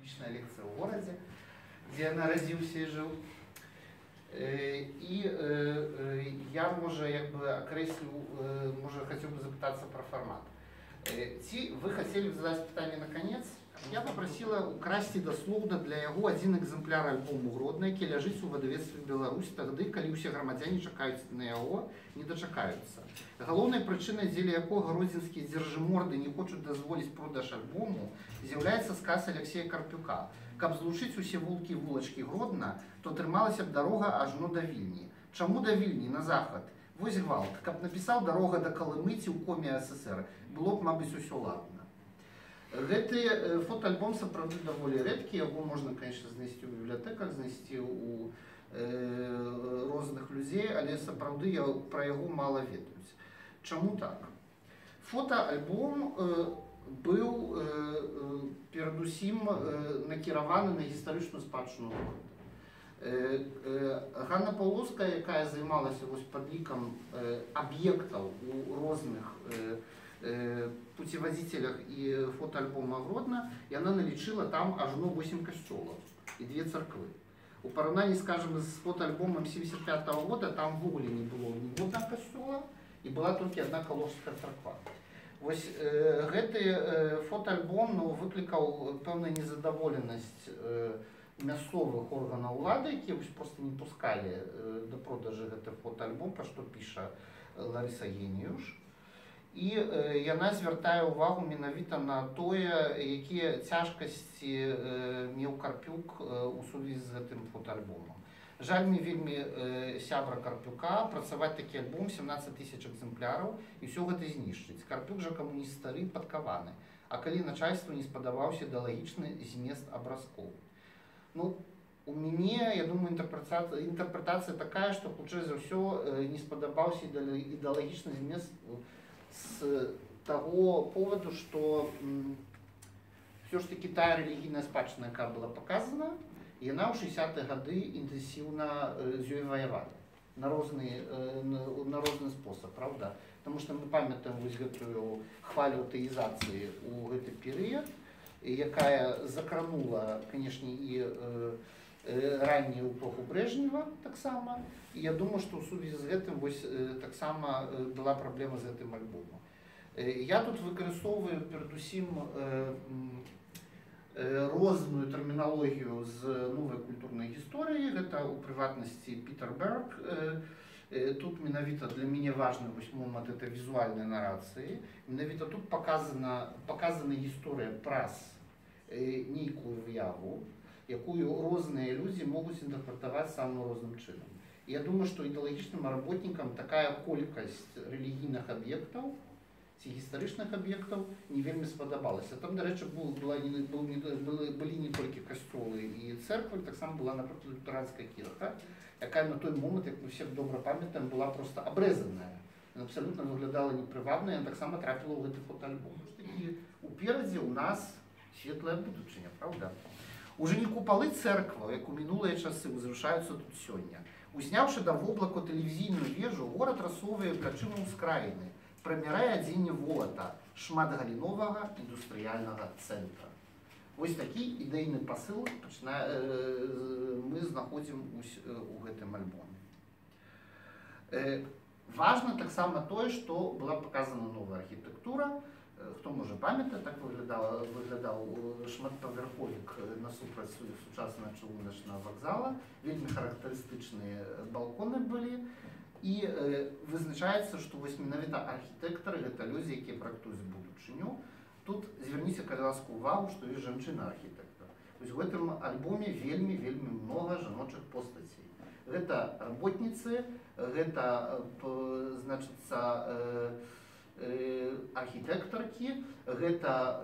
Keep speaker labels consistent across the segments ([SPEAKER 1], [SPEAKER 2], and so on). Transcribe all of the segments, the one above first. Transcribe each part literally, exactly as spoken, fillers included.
[SPEAKER 1] публічная лекцыя ў горадзе, дзе я нарадзіўся і жыў. І я, можа, як бы акрэсліў, можа, хацеў бы запытацца пра фармат. Ці вы хацелі б задаць пытанне на канец? Я попросила украсці даслоўна для яго адзін экземпляр альбому Гродна, які ляжыць у выдавецтве Беларусь, тады, калі ўсе грамадзяне чакаюць на яго, не дачакаюцца. Галоўнай прычынай, дзеля якога гродзенскія дзяржыморды не хочуць дазволіць продаж альбому, з'яўляецца сказ Алексея Карпюка. Каб злучыць усе вулкі і вулачкі Гродна, то трымалася б дарога ажно да Вільні. Чаму да Вільні, на захад? Вось гвалт. Каб напісаў дарога да Калымы ці ў коме ССР, было б, мабыць, усё ладна. Гэты фотоальбом сапраўды даволі рэдкі, яго можна, конечно, знайсці ў бібліятэках, знайсці ў розных людзей, але сапраўды пра яго мала ведаюць. Чаму так? Фотоальбом быў перадусім накіраваны на гістарычную спадчыну горада. Ганна Паўлоўская, якая займалася падлікам аб'ектаў у розных путеводителях и фотоальбома Гродно, и она налічила там ажно восемь касцёлаў и две церквы. У параўнанні, скажем, с фотоальбомом семьдесят пятого года там в угле не было ни одного касцёла, и была только одна каложская церква. Вось э, гэты э, фотоальбом ну, выклікаў пэўную незадаволенасць э, мясцовых органаў улады, якія просто не пускали э, до продажы гэты фотоальбом, пра што піша Ларыса Геніюш. І яна звяртае ўвагу менавіта на тое, якія цяжкасці меў Карпюк у сувязі з гэтым фотоальбомам. Жаль мне вельмі сябра Карпюка працаваць такі альбом семнадцать тысяч экземпляраў і ўсё гэта знішчыць. Карпюк жа камуніст стары, падкаваны. А калі начальству не спадабаўся ідэалагічны змест абразкоў. Ну, у мяне, я думаю, інтэрпрэтацыя, інтэрпрэтацыя такая, што хутчэй за ўсё не спадабаўся ідэалагічны змест с того поводу, что все ж таки та релігійная спадчына, яка была показана, і яна ў шэсцідзятыя гады інтэнсіўна з ёй ваявалі на розны, на розны спосаб, правда? Потому что мы памятаем вось гэтую хвалю тэізацыі ў гэты перыяд, якая закранула, конечно, і раннюю эпоху Брежнева таксама. І я думаю, што ў сувязі з гэтым вось таксама была праблема з гэтым альбомом. Я тут выкарыстоўваю перадусім розную тэрміналогію з новай культурнай гісторыі. Гэта ў прыватнасці Пітер Берг. Тут менавіта для мяне важны вось момант этой візуальнай нарацыі. Менавіта тут показана, показана гісторыя праз нейкую выяву, якую розныя людзі могуць інтэрпрэтаваць самым розным чынам. Я думаю, што ідэалагічным работнікам такая колькасць рэлігійных аб'ектаў ці гістарычных аб'ектаў не вельмі спадабалася. Там, дарэчы, былі не толькі касцёлы і церквы, таксама была, напрыклад, лютэранская кірха, якая на той момант, як мы все добра памятаем, была проста абрэзаная. Яна абсалютна выглядала непрывабна, яна таксама трапіла ў гэты фотоальбом. І уперадзе ў нас светлая будучыня, правда? Уже не купалы церква, як у мінулыя часы, узвышаюцца тут сёння. Узняўшы да воблаку тэлевізійную вежу, горад расоўвае плячыну ўскраіны, прамірае адзенне волата шматгаліновага індустрыяльнага цэнтра. Вось такі ідэйны пасыл мы знаходзім у гэтым альбоме. Важна таксама тое, што была паказана новая архітэктура. Хто можа памятае, так выглядаў, выглядаў шматпавярховік насупраць сучаснага чыгуначнага вакзала. Вельмі характарыстычныя балконы былі. І вызначаецца, што вось менавіта архітэктары гэта людзі, якія праектуюць будучыню. Тут зверніце, калі ласка, увагу, што ёсць жанчына-архітэктар. Вось у гэтым альбоме вельмі-вельмі многа жаночых постацей. Гэта работніцы, гэта, значыцца, архітэктаркі, гэта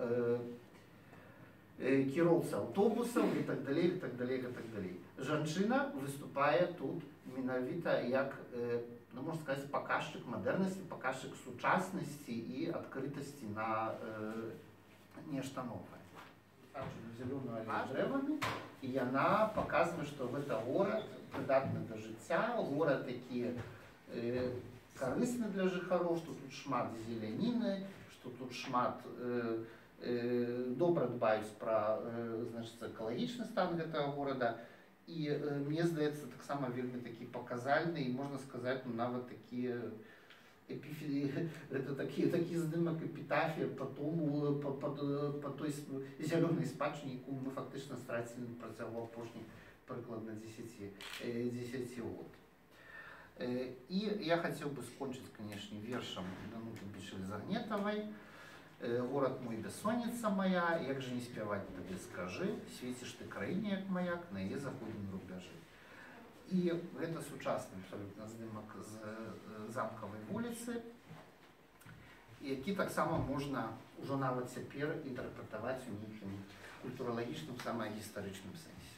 [SPEAKER 1] кіроўцы аўтобусаў і так далей, і так далей, і так далей. Жанчына выступае тут менавіта як, ну, можна сказаць, паказчык мадэрнасці, паказчык сучаснасці і адкрытасці на нешта новае. Зялёную алею дрэвамі, і яна паказвае, што гэта горад прыдатны да жыцця, горад, які карысны для жыхароў, што тут шмат зеляніны, што тут шмат добра дбаюць пра значыць экалагічны стан гэтага горада. І мне здаецца, таксама вельмі такі паказальны і можна сказаць, ну, нават такі это такі, такі здымак эпітафія па тому, па, па, па той зялёнай спадчыне, якую мы фактычна страцілі на працягу апошніх прыкладна дзесяці год. І я хацеў бы скончыць, канешне, вершам Дануты Бичель-Загнетавай. Город мой, бессонница моя, як же не спяваць табе, скажы, свеціш ты краіне, як маяк, на яе заходнім рубяжы. І гэта сучасны абсалютна здымак з Замкавай вуліцы, які таксама можна ўжо нават цяпер інтэрпрэтаваць у нейкім культуралагічным, самагістарычным сэнсе.